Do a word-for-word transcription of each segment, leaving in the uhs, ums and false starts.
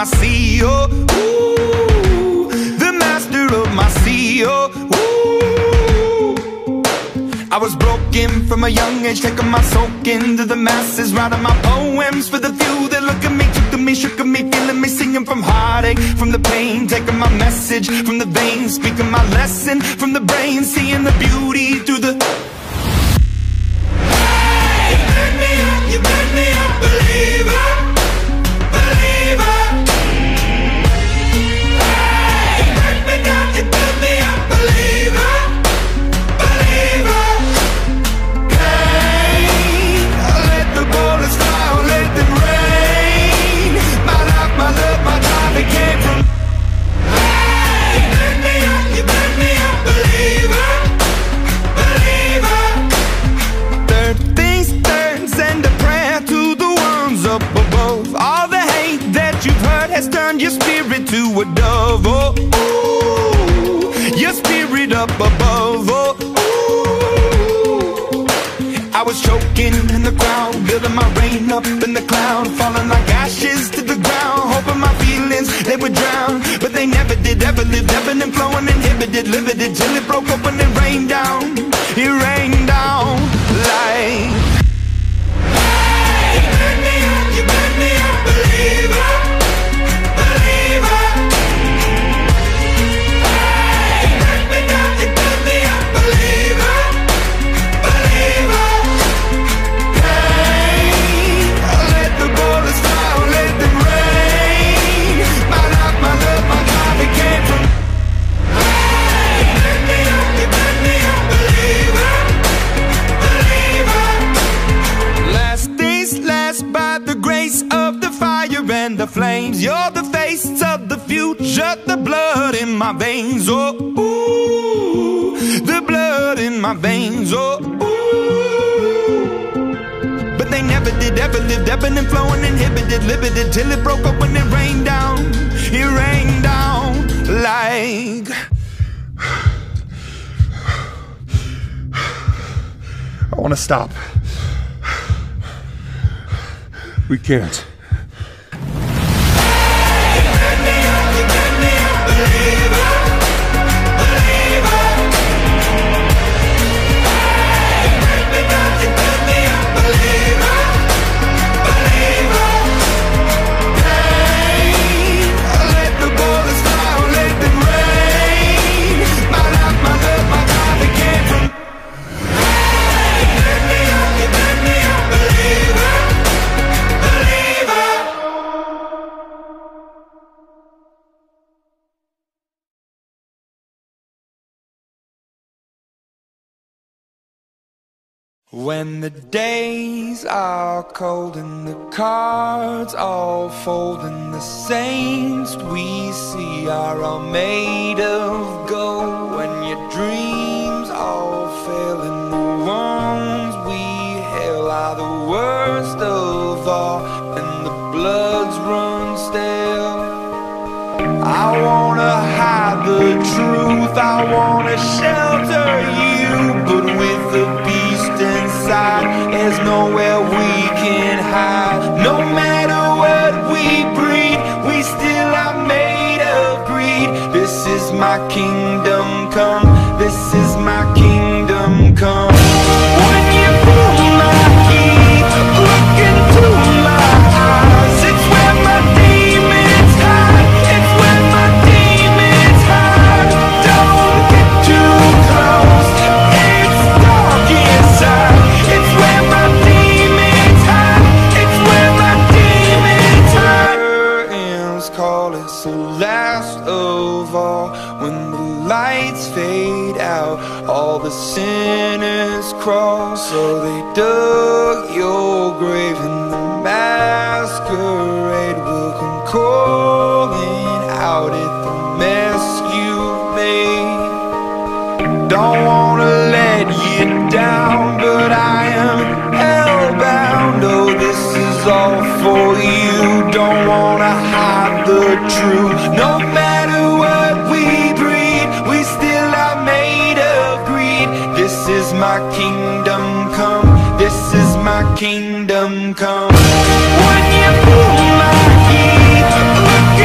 my C E O. Ooh, the master of my C E O. Ooh, I was broken from a young age, taking my soak into the masses, writing my poems for the few that look at me, took to me, shook at me, feeling me, singing from heartache, from the pain, taking my message from the veins, speaking my lesson from the brain, seeing the beauty through the... Hey, you burn me up, you burn me up, believer, believer. Hey, you burn me down, you burn me up, believer, believer. Hey, I let the bullets fly, I let them rain. My life, my love, my drive, it came from... Hey, you burn me up, you burn me up, believer, believer. Third things third, send a prayer to the ones up above. All the hate that you've heard has turned your spirit to a dove. Oh, ooh, your spirit up above. Oh, ooh. I was choking in the crowd, building my rain up in the cloud, falling like ashes to the ground, hoping my feelings, they would drown. But they never did, ever lived, ebbing and flowing, inhibited, limited, till it broke up when it rained down. It rained down like... Hey, you burn me up, you burn me up, believer, believer. Hey, you burn me down, you burn me up, believer, believer. Hey, I let the bullets fly, I let them rain. My life, my love, my drive, it came from... Hey, you burn me up, you burn me up, believer, believer. Last days last by the grace of the fire and the flames. You're the face of the future, the blood in my veins. Oh, ooh, the blood in my veins. Oh, ooh. But they never did, ever lived, ebbing and flowing, inhibited, limited, till it broke up when it rained down. It rained down like... I want to stop. We can't. When the days are cold and the cards all fold and the saints we see are all made of gold, when your dreams all fail and the ones we hail are the worst of all and the bloods run stale, I wanna hide the truth, I wanna shelter you, but with the beast inside, there's nowhere we can hide. No matter what we breed, we still are made of greed. This is my kingdom come, this is my kingdom come. When you pull my key, look into my eyes, it's where my demons hide, it's where my demons hide. Don't get too close, it's dark inside, it's where my demons hide, it's where my demons hide. Curtains call, it's the last of all. When the lights fade out, all the sinners crawl. So they dug your grave and the masquerade will come calling out at the mess you've made. Don't wanna let you down, but I am hellbound. Oh, this is all for you. Don't wanna hide the truth. No matter what we breed, we still are made of greed. This is my kingdom come, this is my kingdom come. When you pull my key, look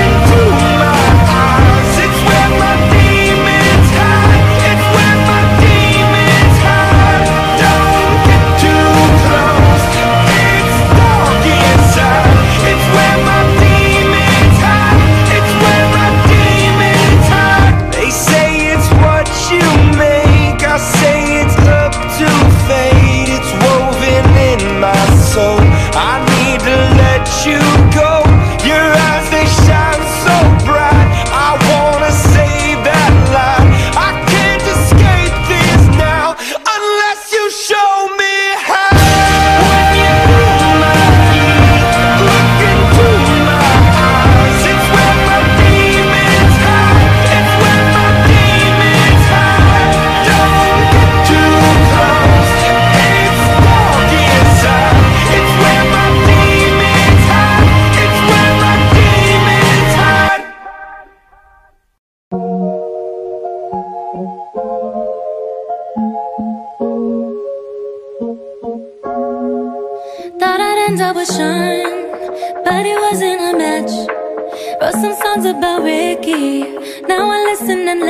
you go. Your eyes, they shine so bright. I wanna say that line. I can't escape this now unless you show me how. When you hold my hand, look into my eyes, it's where my demons hide. It's where my demons hide. Don't get too close, it's dark inside. It's where my demons hide. It's where my demons hide. Thought I'd end up with Sean, but it wasn't a match. Wrote some songs about Ricky, now I listen and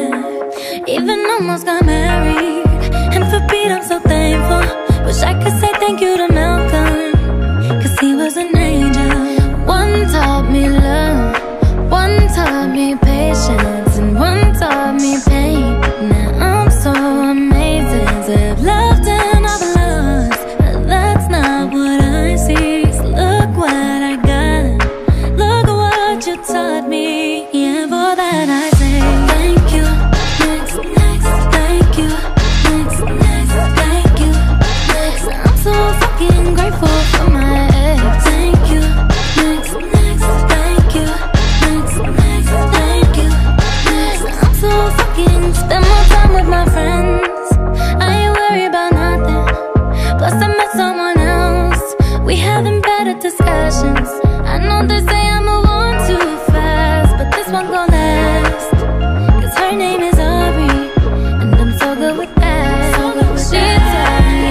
laugh. Even almost got married, and for Pete I'm so thankful. Wish I could say thank you to Malcolm, cause he was an angel. One taught me love, one taught me patience, and one taught me pain. Now I'm so amazing to have loved and I've lost, but that's not what I see. So look what I got, look what you taught me. Yeah, for that I say thank you, next, next, thank you, next, next, thank you, next. I'm so fucking grateful for my ex. Thank you, next, next, thank you, next, next, thank you, next. I'm so fucking spend more time with my friends. I ain't worried about nothing. Plus I met someone else. We having better discussions. I know they say I move on too fast, but this one gon' last. Cause her name is Aubrey, and I'm so good with that. She taught me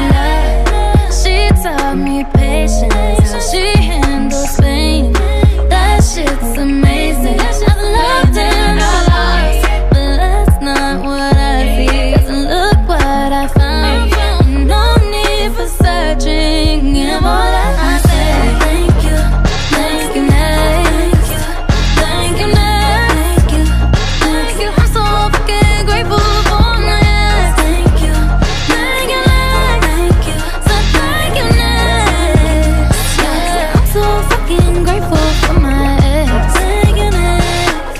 love, she taught me patience, how she handles pain. That shit's amazing. I've loved and I've lost, but that's not what I see. Cause look what I found, no need for searching. Yeah, more that I say thank you, thank you, next, thank you, next, thank you, thank you. I'm so fucking grateful for my ex. Thank you, thank you, next, thank you, so thank you, next. Yeah, I'm so fucking grateful for my ex. Thank you, next,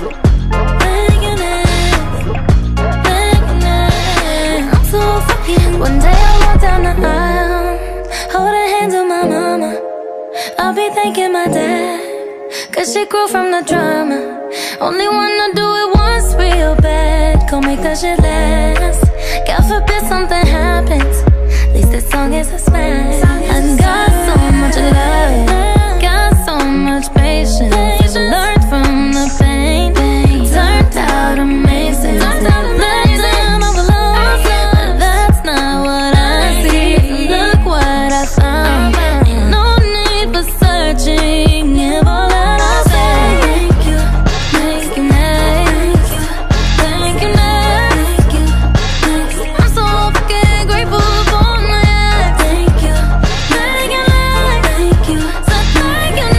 thank you, next, thank you, next. I'm so fucking. One day I walk down the aisle, holding hands with my mama. I'll be thanking my dad, cause she grew from the drama. Only wanna do it once real bad, gon' make that shit last. God forbid something happens, at least this song is a smash. I got so much love, got so much patience. Learned from the pain, turned out amazing. Let them overload, but that's not what I see. Look what I found, ain't no need for searching. If all that I say thank you, thank you, next, thank you, next, thank you, next. I'm so fucking grateful for my ex. Thank you, thank you, next, thank you, so thank you,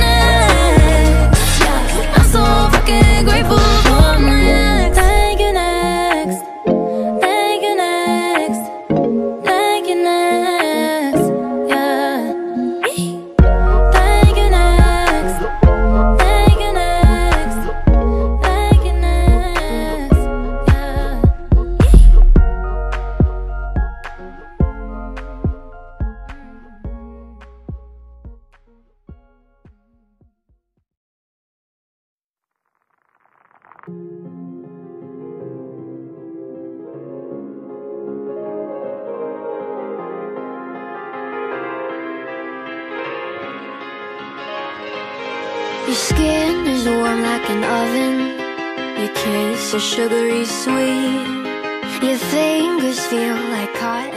next. Yeah, I'm so fucking grateful for my ex. Thank you, next, thank you, next, thank you, next. Yeah. Thank you, next, thank you, next, thank you, next. Yeah. Your skin is warm like an oven, your kiss is sugary sweet, your fingers feel like cotton